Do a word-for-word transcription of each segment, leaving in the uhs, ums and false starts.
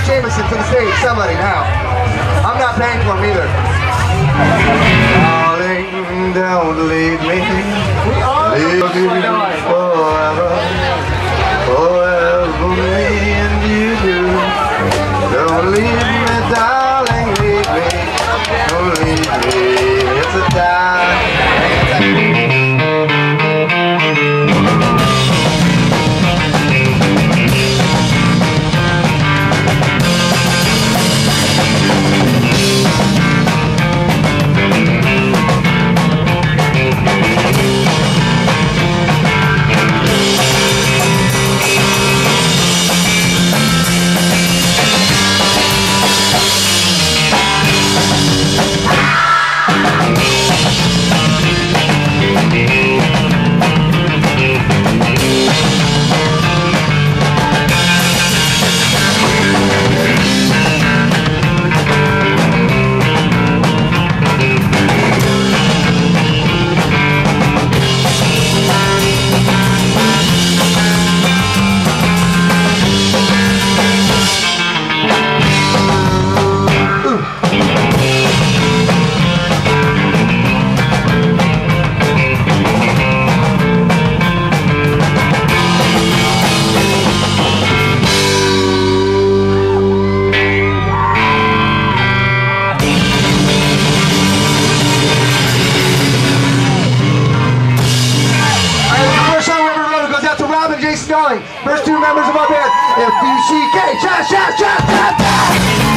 Jameson to the stage. Somebody now. I'm not paying for him either. Darling, don't leave me. Leave me forever. Forever me and you. Don't leave me, darling, leave me. Don't leave me. It's a time. First two members of our band, F D C K, shout, shout, shout, shout, shout!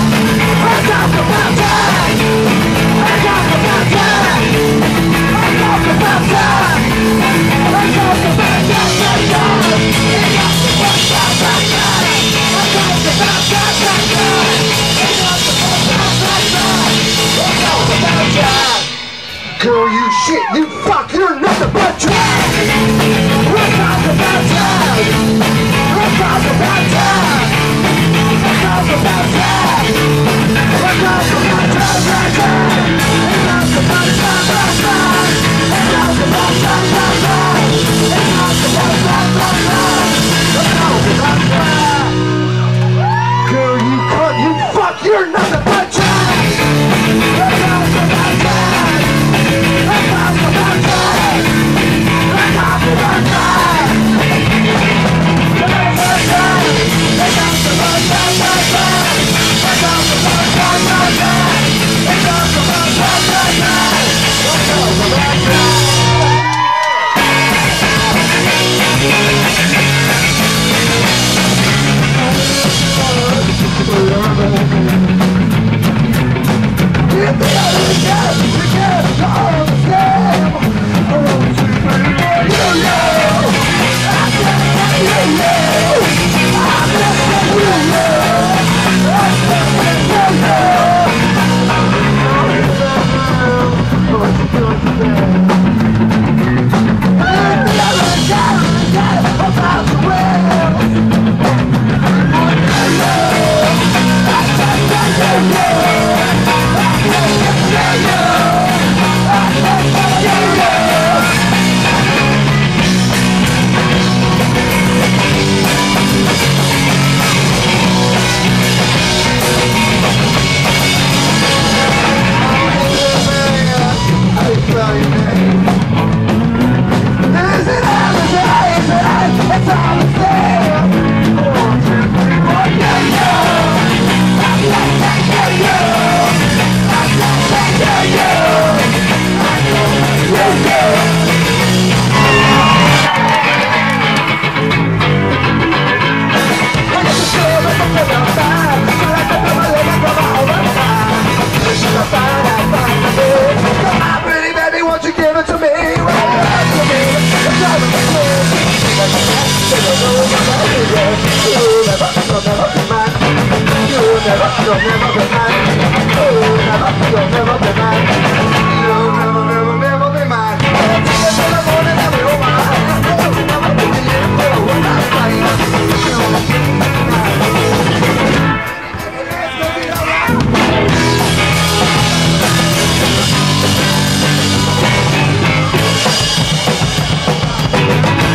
Let's talk about time! Let's talk about time! Let's talk about time! Let's talk about time, time, time! Let's talk about time, time, time! Let's talk about time, time, time! Let's talk about time, time, time! Let's talk about time! Girl, you shit, you fuck, you're nothing but trash! Let's talk about time! Let's talk about time! Let's talk about time! Let's talk about time, time, time! Let's talk about time, time, time! Let's talk about time, time, time! Let's talk about time, time, time! Let's talk about time! Girl, you cunt, you fuck, you're nothing but trash! Let's talk about time! Let's talk about time! Let's talk about time!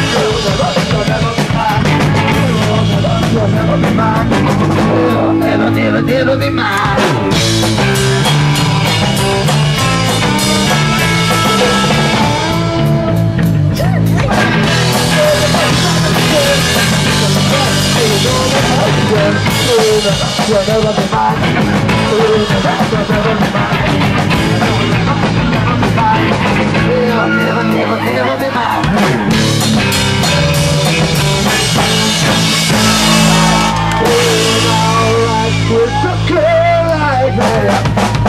Never never, never be mine. You'll never be mine. You'll never be mine. You'll never, never, never be mine. It's alright with a girl like that.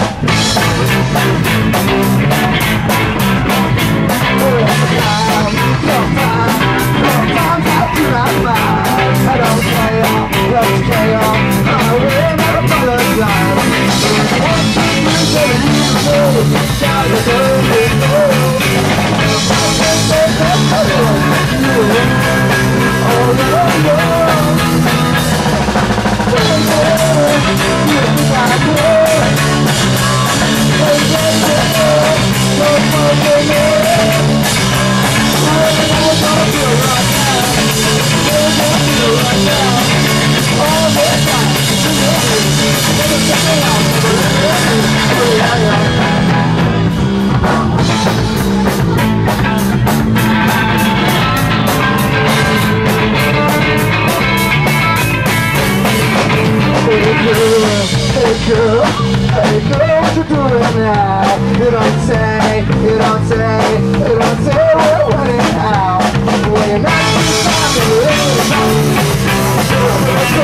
Sometimes, sometimes I do not mind. I don't care, let's care. I will never apologize. Once you say you know, shout it over and over. I say that's how you all alone. Baby, you got good. Baby, don't forget me. We're gonna do it right now. We're gonna do it right now. All this time, we're gonna check it out. Hey girl, hey girl, hey girl, what you doing now? You don't say, you don't say, you don't say we're running out. When you're not too far, you're really